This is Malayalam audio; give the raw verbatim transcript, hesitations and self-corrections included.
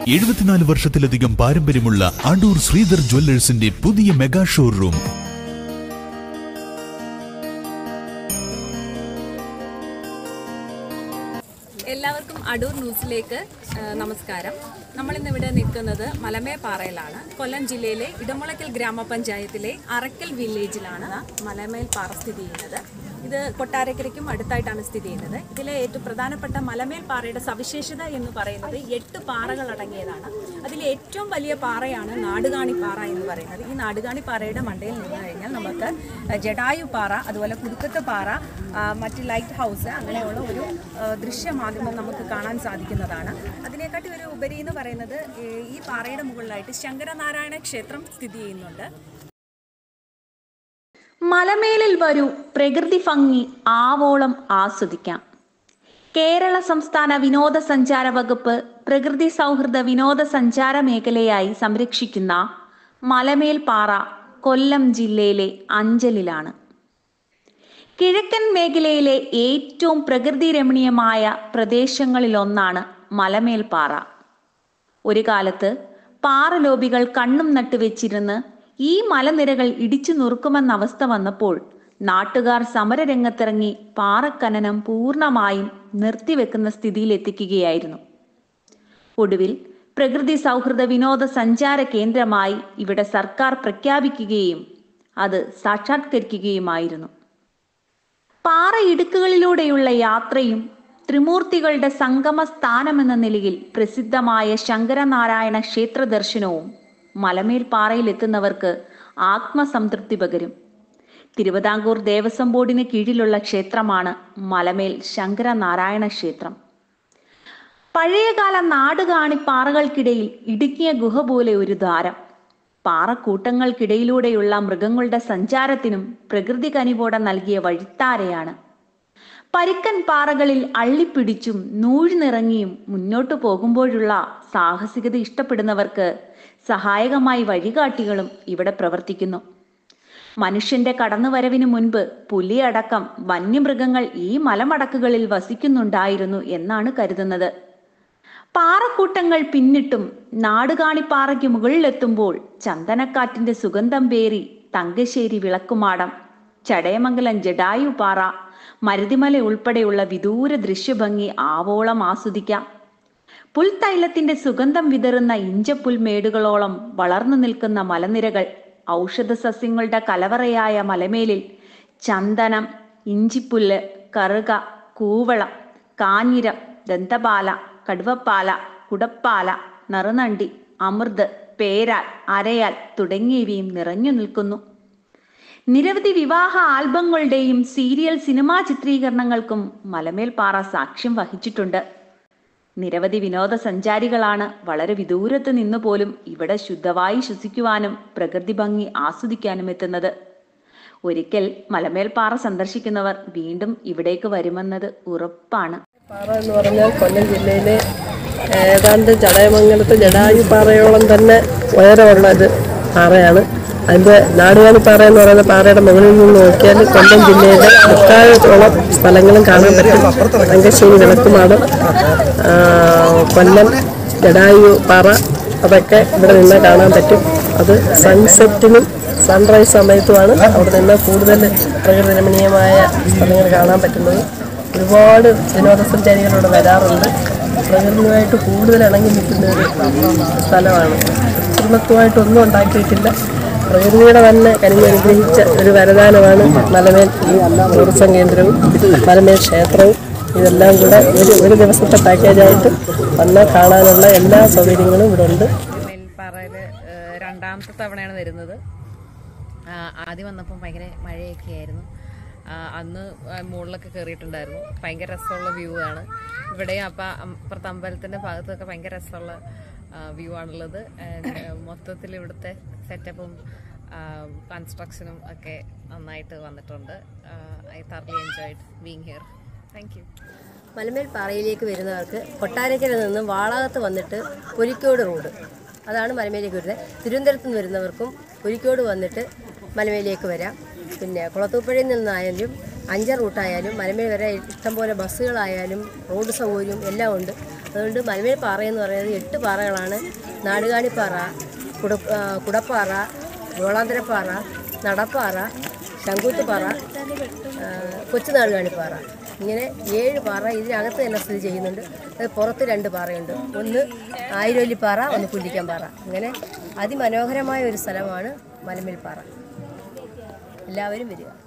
എഴുപത്തിനാല് വർഷത്തിലധികം പാരമ്പര്യമുള്ള അടൂർ ശ്രീധർ ജ്വല്ലേഴ്സിന്റെ പുതിയ മെഗാ ഷോറൂം. എല്ലാവർക്കും അടൂർ ന്യൂസിലേക്ക് നമസ്കാരം. നമ്മളിന്നിവിടെ നിൽക്കുന്നത് മലമേൽപ്പാറയിലാണ്. കൊല്ലം ജില്ലയിലെ ഇടമുളയ്ക്കൽ ഗ്രാമപഞ്ചായത്തിലെ അറക്കൽ വില്ലേജിലാണ് മലമേൽപ്പാറ സ്ഥിതി ചെയ്യുന്നത്. ഇത് കൊട്ടാരക്കരയ്ക്കും അടുത്തായിട്ടാണ് സ്ഥിതി ചെയ്യുന്നത്. ഇതിലെ ഏറ്റവും പ്രധാനപ്പെട്ട മലമേൽപ്പാറയുടെ സവിശേഷത എന്ന് പറയുന്നത് എട്ട് പാറകൾ അടങ്ങിയതാണ്. അതിൽ ഏറ്റവും വലിയ പാറയാണ് നാടുകാണിപ്പാറ എന്ന് പറയുന്നത്. ഈ നാടുകാണിപ്പാറയുടെ മണ്ടയിൽ നിന്ന് കഴിഞ്ഞാൽ നമുക്ക് ജടായു പാറ, അതുപോലെ കുടുക്കത്ത് പാറ, മറ്റ് ലൈറ്റ് ഹൗസ്, അങ്ങനെയുള്ള ഒരു ദൃശ്യമാധ്യമം നമുക്ക് കാണാൻ സാധിക്കുന്നതാണ്. അതിനെക്കാട്ടി ഒരു ഉപരി എന്ന് പറയുന്നത് ഈ പാറയുടെ മുകളിലായിട്ട് ശങ്കരനാരായണ ക്ഷേത്രം സ്ഥിതി ചെയ്യുന്നുണ്ട്. മലമേലിൽ വരൂ, പ്രകൃതി ഭംഗി ആവോളം ആസ്വദിക്കാം. കേരള സംസ്ഥാന വിനോദസഞ്ചാര വകുപ്പ് പ്രകൃതി സൗഹൃദ വിനോദസഞ്ചാര മേഖലയായി സംരക്ഷിക്കുന്ന മലമേൽപ്പാറ കൊല്ലം ജില്ലയിലെ അഞ്ചലിലാണ്. കിഴക്കൻ മേഖലയിലെ ഏറ്റവും പ്രകൃതി രമണീയമായ പ്രദേശങ്ങളിലൊന്നാണ് മലമേൽപ്പാറ. ഒരു കാലത്ത് പാറലോബികൾ കണ്ണും നട്ടുവെച്ചിരുന്ന് ഈ മലനിരകൾ ഇടിച്ചു നുറുക്കുമെന്ന അവസ്ഥ വന്നപ്പോൾ നാട്ടുകാർ സമരരംഗത്തിറങ്ങി പാറഖനനം പൂർണ്ണമായും നിർത്തിവെക്കുന്ന സ്ഥിതിയിലെത്തിക്കുകയായിരുന്നു. ഒടുവിൽ പ്രകൃതി സൗഹൃദ വിനോദസഞ്ചാര കേന്ദ്രമായി ഇവിടെ സർക്കാർ പ്രഖ്യാപിക്കുകയും അത് സാക്ഷാത്കരിക്കുകയുമായിരുന്നു. പാറ ഇടുക്കുകളിലൂടെയുള്ള യാത്രയും ത്രിമൂർത്തികളുടെ സംഗമ സ്ഥാനമെന്ന നിലയിൽ പ്രസിദ്ധമായ ശങ്കരനാരായണ ക്ഷേത്ര ദർശനവും മലമേൽപ്പാറയിൽ എത്തുന്നവർക്ക് ആത്മസംതൃപ്തി പകരും. തിരുവിതാംകൂർ ദേവസ്വം ബോർഡിന് കീഴിലുള്ള ക്ഷേത്രമാണ് മലമേൽ ശങ്കരനാരായണ ക്ഷേത്രം. പഴയകാല നാടുകാണി പാറകൾക്കിടയിൽ ഇടുങ്ങിയ ഗുഹ പോലെ ഒരു ദ്വാരം. പാറക്കൂട്ടങ്ങൾക്കിടയിലൂടെയുള്ള മൃഗങ്ങളുടെ സഞ്ചാരത്തിനും പ്രകൃതി കനിവോടെ നൽകിയ വഴിത്താരയാണ്. പരുക്കൻ പാറകളിൽ അള്ളിപ്പിടിച്ചും നൂഴ്ന്നിറങ്ങിയും മുന്നോട്ടു പോകുമ്പോഴുള്ള സാഹസികത ഇഷ്ടപ്പെടുന്നവർക്ക് സഹായകമായി വഴികാട്ടികളും ഇവിടെ പ്രവർത്തിക്കുന്നു. മനുഷ്യന്റെ കടന്നുവരവിന് മുൻപ് പുലിയടക്കം വന്യമൃഗങ്ങൾ ഈ മലമടക്കുകളിൽ വസിക്കുന്നുണ്ടായിരുന്നു എന്നാണ് കരുതുന്നത്. പാറക്കൂട്ടങ്ങൾ പിന്നിട്ടും നാടുകാണിപ്പാറയ്ക്ക് മുകളിലെത്തുമ്പോൾ ചന്ദനക്കാറ്റിന്റെ സുഗന്ധം പേറി തങ്കശ്ശേരി വിളക്കുമാടം, ചടയമംഗലം ജടായു പാറ, മരുതിമല ഉൾപ്പെടെയുള്ള വിദൂര ദൃശ്യഭംഗി ആവോളം ആസ്വദിക്കാം. പുൽത്തൈലത്തിന്റെ സുഗന്ധം വിതറുന്ന ഇഞ്ചപ്പുൽമേടുകളോളം വളർന്നു നിൽക്കുന്ന മലനിരകൾ, ഔഷധ സസ്യങ്ങളുടെ കലവറയായ മലമേലിൽ ചന്ദനം, ഇഞ്ചിപ്പുല്ല്, കറുക, കൂവളം, കാഞ്ഞിരം, ദന്തപാല, കടുവപ്പാല, കുടപ്പാല, നറുനണ്ടി, അമൃത്, പേരാൽ, അരയാൽ തുടങ്ങിയവയും നിറഞ്ഞു നിൽക്കുന്നു. നിരവധി വിവാഹ ആൽബങ്ങളുടെയും സീരിയൽ സിനിമാ ചിത്രീകരണങ്ങൾക്കും മലമേൽപ്പാറ സാക്ഷ്യം വഹിച്ചിട്ടുണ്ട്. നിരവധി വിനോദസഞ്ചാരികളാണ് വളരെ വിദൂരത്ത് നിന്ന് പോലും ഇവിടെ ശുദ്ധവായു ശ്വസിക്കുവാനും പ്രകൃതി ഭംഗി ആസ്വദിക്കാനും എത്തുന്നത്. ഒരിക്കൽ മലമേൽപ്പാറ സന്ദർശിക്കുന്നവർ വീണ്ടും ഇവിടേക്ക് വരുമെന്നത് ഉറപ്പാണ്. പാറ എന്ന് പറഞ്ഞാൽ കൊല്ലം ജില്ലയിലെ ഏതാണ്ട് ചടയമംഗലത്ത് ജടായു പാറയോളം തന്നെ ഉയരമുള്ള ഒരു പാറയാണ്. അതിൻ്റെ നാടുകാണിപ്പാറ എന്ന് പറയുന്ന പാറയുടെ മുകളിൽ നിന്ന് നോക്കിയാൽ കൊല്ലം ജില്ലയിലെ മുക്കാലോളം സ്ഥലങ്ങളും കാണാൻ പറ്റും. തങ്കശ്ശേരി വിളക്കുമാടം, കൊല്ലം ജടായു പാറ, അതൊക്കെ ഇവിടെ നിന്ന് കാണാൻ പറ്റും. അത് സൺസെറ്റിനും സൺറൈസ് സമയത്തുമാണ് അവിടെ നിന്ന് കൂടുതൽ പ്രകൃതി രമണീയമായ സ്ഥലങ്ങൾ കാണാൻ പറ്റുന്നത്. ഒരുപാട് വിനോദസഞ്ചാരികളോട് വരാറുണ്ട്. പ്രകൃതിയുമായിട്ട് കൂടുതൽ ഇണങ്ങി നിൽക്കുന്ന ഒരു സ്ഥലമാണ്. കൃത്രിമത്വമായിട്ടൊന്നും ഉണ്ടാക്കിയിട്ടില്ല. പ്രകൃതിയുടെ തന്നെ കനിഞ്ഞനുഗ്രഹിച്ച ഒരു വരദാനമാണ് മലമേൽ ടൂറിസം കേന്ദ്രവും മലമേൽ ക്ഷേത്രവും. ഇതെല്ലാം കൂടെ ഒരു ഒരു ദിവസത്തെ പാക്കേജായിട്ട് വന്നാൽ കാണാനുള്ള എല്ലാ സൗകര്യങ്ങളും ഇവിടെ ഉണ്ട്. മലമേൽപ്പാറയിൽ രണ്ടാമത്തെ തവണയാണ് വരുന്നത്. ആദ്യം വന്നപ്പം ഭയങ്കര മഴയൊക്കെ ആയിരുന്നു. അന്ന് മുകളിലൊക്കെ കയറിയിട്ടുണ്ടായിരുന്നു. ഭയങ്കര രസമുള്ള വ്യൂ ആണ് ഇവിടെ. അപ്പം അപ്പുറത്തെ അമ്പലത്തിൻ്റെ ഭാഗത്തൊക്കെ ഭയങ്കര രസമുള്ള വ്യൂ ആണുള്ളത്. മൊത്തത്തിൽ ഇവിടുത്തെ സെറ്റപ്പും കൺസ്ട്രക്ഷനും ഒക്കെ നന്നായിട്ട് വന്നിട്ടുണ്ട്. I thoroughly enjoyed being here. Thank you. മലമേൽപ്പാറയിലേക്ക് വരുന്നവർക്ക് കൊട്ടാരക്കരയിൽ നിന്ന് വാളകത്ത് വന്നിട്ട് പുലിക്കോട് റോഡ്, അതാണ് മലമേലേക്ക് വരുന്നത്. തിരുവനന്തപുരത്ത് നിന്ന് വരുന്നവർക്കും പുലിക്കോട് വന്നിട്ട് മലമേലേക്ക് വരാം. പിന്നെ കുളത്തൂപ്പുഴയിൽ നിന്നായാലും അഞ്ചൽ റൂട്ടായാലും മലമേൽ വരെ ഇഷ്ടംപോലെ ബസ്സുകളായാലും റോഡ് സൗകര്യം എല്ലാം ഉണ്ട്. അതുകൊണ്ട് മലമേൽ പാറ എന്ന് പറയുന്നത് എട്ട് പാറകളാണ്. നാടുകാണിപ്പാറ, കുട കുടപ്പാറ, ഗോളാന്തരപ്പാറ, നടപ്പാറ, ശങ്കൂത്തുപാറ, കൊച്ചു നാടുകാണിപ്പാറ, ഇങ്ങനെ ഏഴ് പാറ ഇതിനകത്ത് തന്നെ സ്ഥിതി ചെയ്യുന്നുണ്ട്. അത് പുറത്ത് രണ്ട് പാറയുണ്ട്, ഒന്ന് ആയിരവല്ലിപ്പാറ, ഒന്ന് പുല്ലിക്കൻ പാറ. അങ്ങനെ അതിമനോഹരമായ ഒരു സ്ഥലമാണ് മലമേൽ പാറ. എല്ലാവരും വരിക.